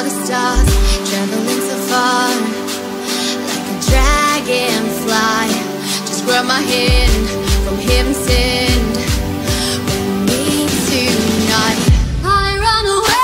for the stars, traveling so far, like a dragonfly. Just grab my hand from heaven's send. We meet tonight. I run away.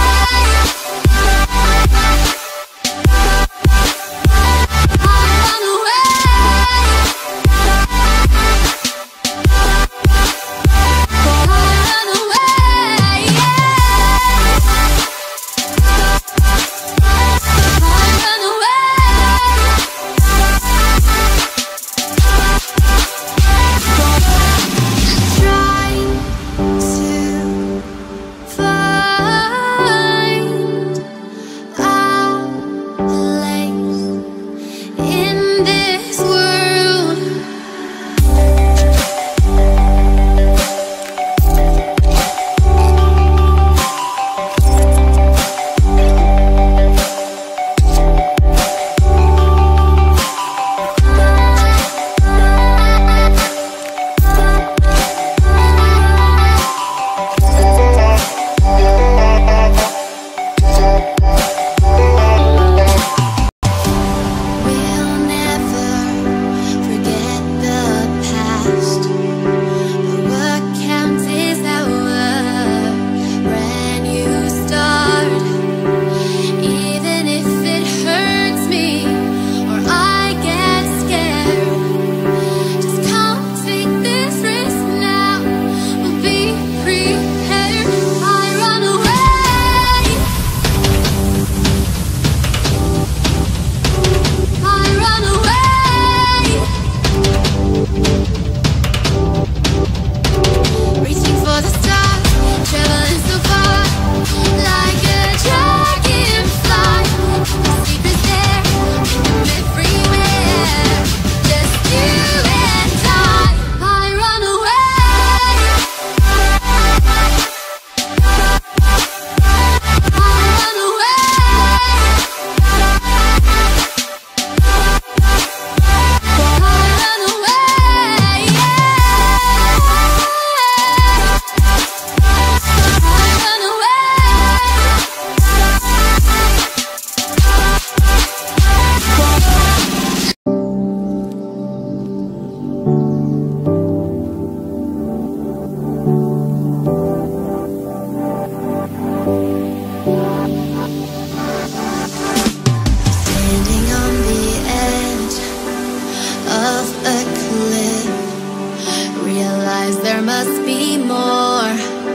There must be more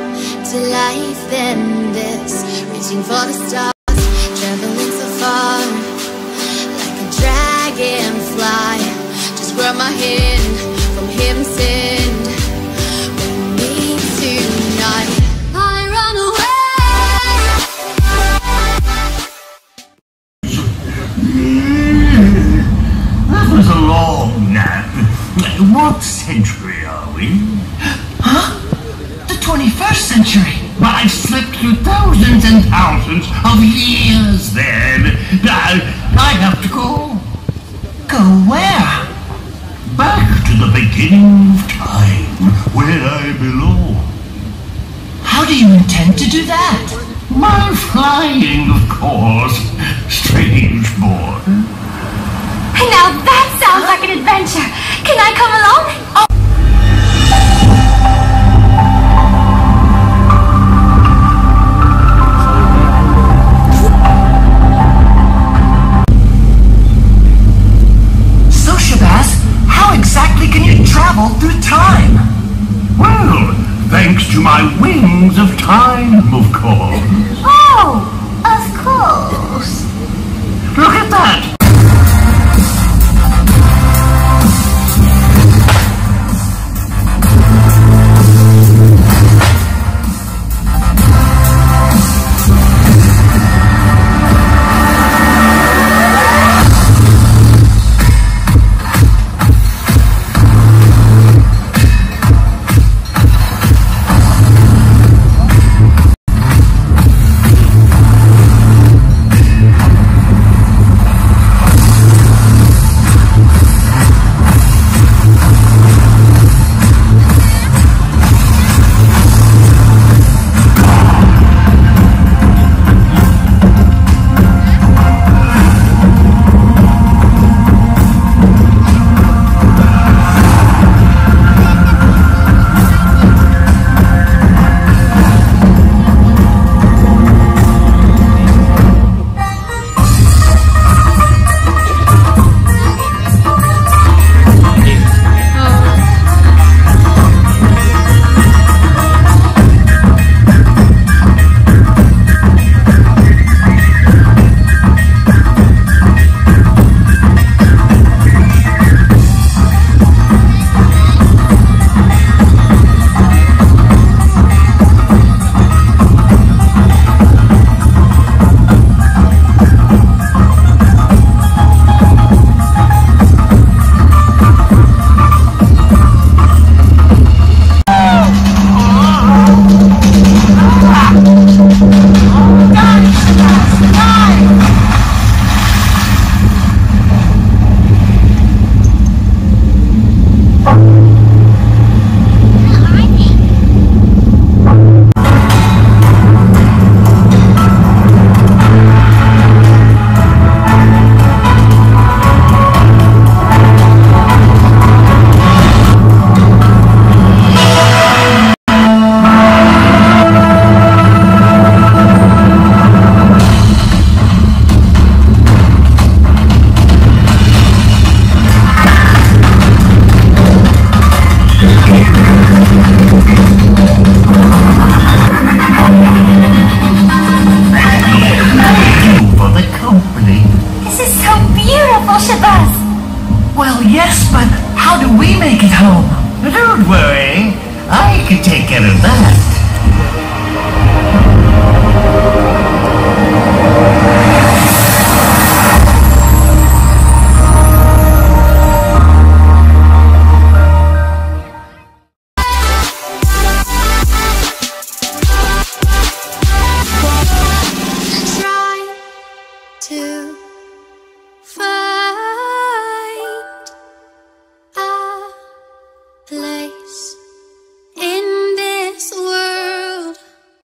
to life than this. Reaching for the stars, traveling so far, like a dragonfly. Just grab my hand from heaven's send. We meet tonight. I run away. That was a long nap. What century are we? Huh? The 21st century! But I've slept through thousands and thousands of years then. I have to go. Go where? Back to the beginning of time, where I belong. How do you intend to do that? By flying, of course. Strange boy. Now that sounds like an adventure. Can I come along? Oh. So, Shabazz, how exactly can you travel through time? Well, thanks to my wings of time, of course. Oh, of course. Look at that! beautiful Shabazz. Well, yes, but how do we make it home? Don't worry, I can take care of that.